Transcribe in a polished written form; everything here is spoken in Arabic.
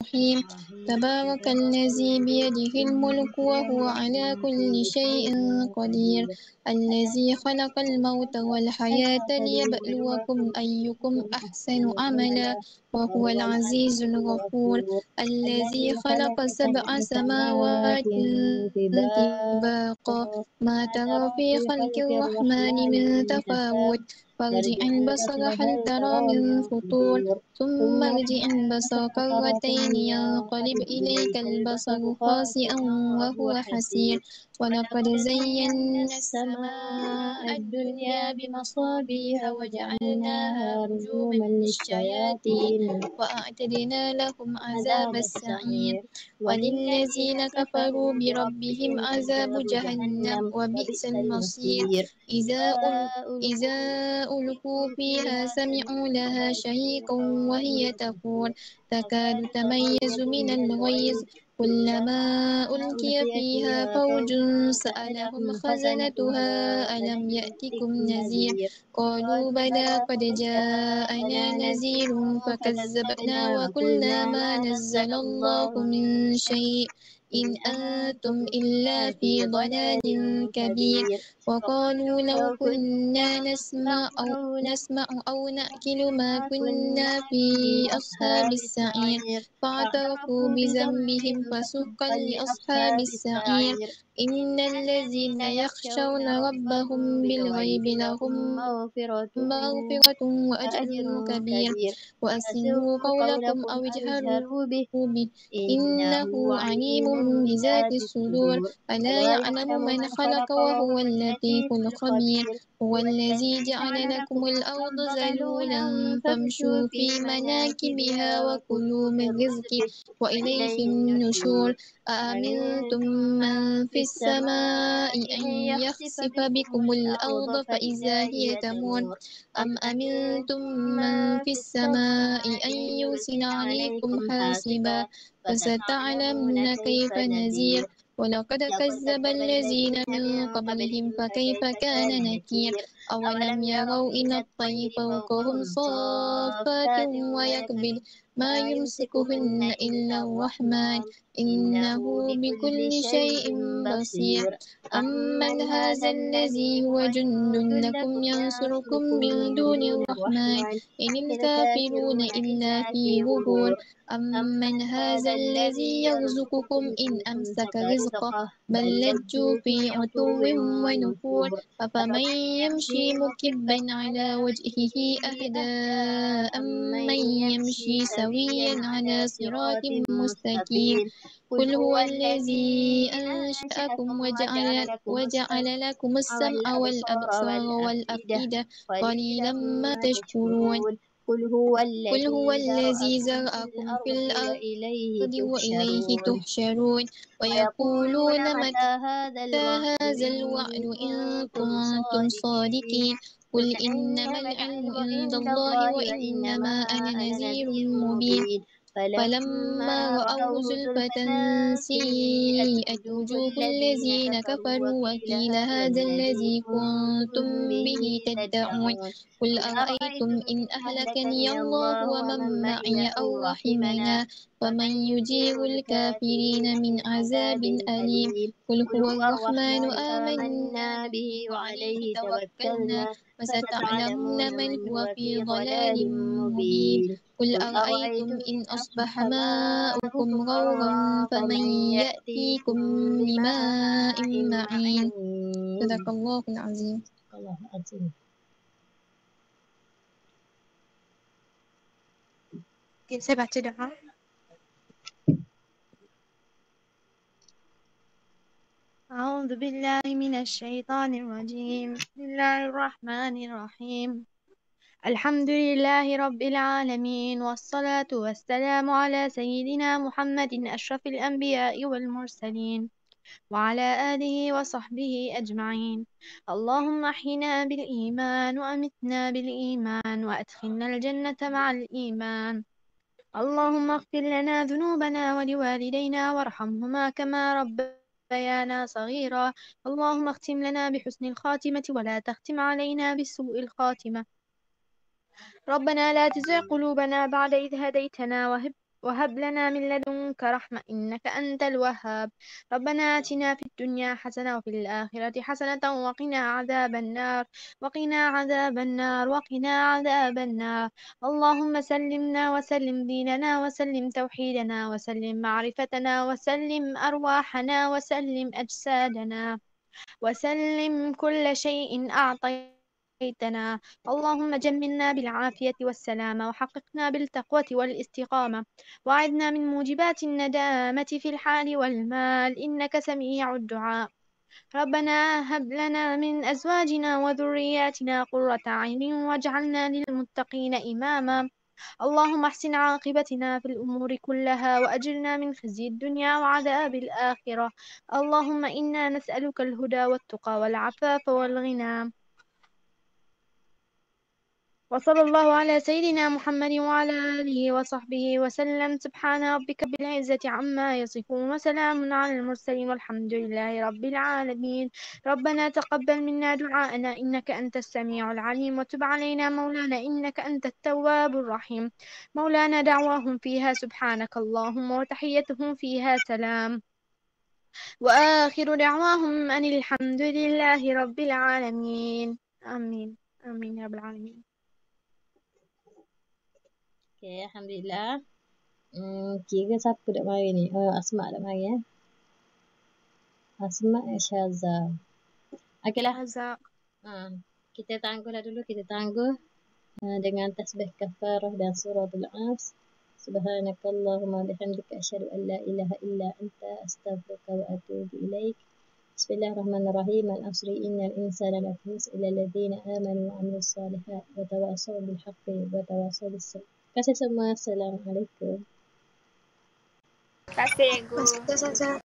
الرحيم تبارك الذي بيده الملك وهو على كل شيء قدير الذي خلق الموت والحياة ليبلوكم أيكم أحسن عملا وهو العزيز الغفور الذي خلق سبع سماوات طباقا ما ترى في خلق الرحمن من تفاوت فارجع البصر هل ترى من فطور ثم ارجع البصر كرتين ينقلب إليك البصر خاسئا وهو حسير ولقد زينا السماء الدنيا بمصابيح وجعلناها رجوما للشياطين وأعتدنا لهم عذاب السعير وللذين كفروا بربهم عذاب جهنم وبئس المصير إذا ألقوا فيها سمعوا لها شهيقا وهي تفور تكاد تميز من الغيظ كلما ألقي فيها فوج سألهم خزنتها ألم يأتكم نذير قالوا بلى قد جاءنا نذير فكذبنا وقلنا ما نزل الله من شيء إن أنتم إلا في ضلال كبير وقالوا لو كنا نسمع أو نأكل ما كنا في أصحاب السعير فاعترفوا بذنبهم فسحقا لأصحاب السعير إن الذين يخشون ربهم بالغيب لهم مغفرة وأجر كبير وأسروا قولكم أو اجهروا به إنه عليم بذات الصدور ألا يعلم من خلق وهو اللطيف الخبير هو الذي جعل لكم الأرض ذلولا فامشوا في مناكبها وكلوا من رزقه وإليه النشور أأمنتم من في السماء أن يخسف بكم الأرض فإذا هي تمور أم أمنتم من في السماء أن يرسل عليكم حاسبا فستعلمون كيف نذير ولقد كذب الذين من قبلهم فكيف كان نكير أولم يروا إلى الطير فوقهم صافات ويقبل ما يمسكهن إلا الرحمن إنه بكل شيء بصير أمن هذا الذي هو جند لكم ينصركم من دون الرحمن إن الكافرون إلا في غرور أمن هذا الذي يرزقكم إن أمسك رزقه بل لجوا في عتو ونفور أفمن يمشي مكبا على وجهه أهدى أمن يمشي سويا على صراط مستقيم قل هو الذي أنشأكم وجعل لكم السمع والأبصار والأفئدة قليلا ما تشكرون قل هو الذي زرعكم في الأرض وإليه تحشرون ويقولون متى هذا الوعد إن كنتم صادقين قل إنما العلم عند الله وإنما أنا نذير مبين فلما رأوا زلفة سيئت وجوه الذين كفروا وقيل هذا الذي كنتم به تدعون قل أرأيتم إن أهلكني الله ومن معي أو رحمنا فمن يجير الكافرين من عذاب أليم قل هو الرحمن آمنا به وعليه توكلنا فستعلمون من هو في ضلال مبين قل أرأيتم إن أصبح ماؤكم غورا فمن يأتيكم بماء معين صدق الله العظيم. Saya baca doa. أعوذ بالله من الشيطان الرجيم بسم الله الرحمن الرحيم الحمد لله رب العالمين والصلاة والسلام على سيدنا محمد أشرف الأنبياء والمرسلين وعلى آله وصحبه أجمعين اللهم أحينا بالإيمان وأمتنا بالإيمان وأدخلنا الجنة مع الإيمان اللهم اغفر لنا ذنوبنا ولوالدينا وارحمهما كما ربيانا صغيرا اللهم اختم لنا بحسن الخاتمة ولا تختم علينا بسوء الخاتمة ربنا لا تزغ قلوبنا بعد إذ هديتنا وهب لنا من لدنك رحمة إنك أنت الوهاب. ربنا آتنا في الدنيا حسنة وفي الآخرة حسنة وقنا عذاب النار. وقنا عذاب النار. وقنا عذاب النار. اللهم سلمنا وسلم ديننا وسلم توحيدنا وسلم معرفتنا وسلم أرواحنا وسلم أجسادنا وسلم كل شيء أعطيتنا. اللهم جملنا بالعافية والسلامة وحققنا بالتقوى والاستقامة وأعذنا من موجبات الندامة في الحال والمال إنك سميع الدعاء. ربنا هب لنا من أزواجنا وذرياتنا قرة أعين واجعلنا للمتقين إماما. اللهم احسن عاقبتنا في الأمور كلها وأجرنا من خزي الدنيا وعذاب الآخرة. اللهم إنا نسألك الهدى والتقى والعفاف والغنى. وصلى الله على سيدنا محمد وعلى آله وصحبه وسلم. سبحان ربك بالعزة عما يصفون وسلام على المرسلين والحمد لله رب العالمين. ربنا تقبل منا دعاءنا إنك أنت السميع العليم وتب علينا مولانا إنك أنت التواب الرحيم. مولانا دعواهم فيها سبحانك اللهم وتحيتهم فيها سلام. وآخر دعواهم أن الحمد لله رب العالمين. آمين. آمين يا رب العالمين. Okay, Alhamdulillah. Kira siapa dak mari ni? Asma dak mari ya. Asma Syaza. Okeylah. Azza. Kita tangguhlah dulu, kita tangguh dengan tasbih kafarah dan suratul As. Subhanakallahumma bihamdika asyhadu an la ilaha illa anta astaghfiruka wa atubu ilaik. Bismillahirrahmanirrahim. Al-asri innal insana lafi khusr illa alladhina amanu wa 'amilus solihat wa tawassaw bil haqqi wa tawassaw bis sabr. Terima kasih semua. Assalamualaikum. Terima kasih, Guru.